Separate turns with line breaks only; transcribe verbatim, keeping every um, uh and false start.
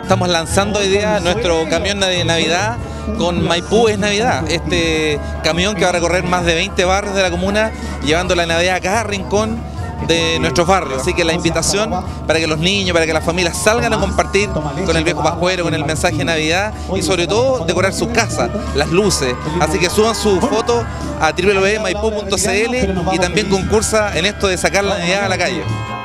estamos lanzando hoy día nuestro camión de Navidad con Maipú es Navidad. Este camión que va a recorrer más de veinte barrios de la comuna, llevando la Navidad a cada rincón de nuestros barrios. Así que la invitación para que los niños, para que las familias salgan a compartir con el viejo pascuero, con el mensaje de Navidad y sobre todo decorar sus casas, las luces. Así que suban su foto a w w w punto maipú punto c l y también concursa en esto de sacar la Navidad a la calle.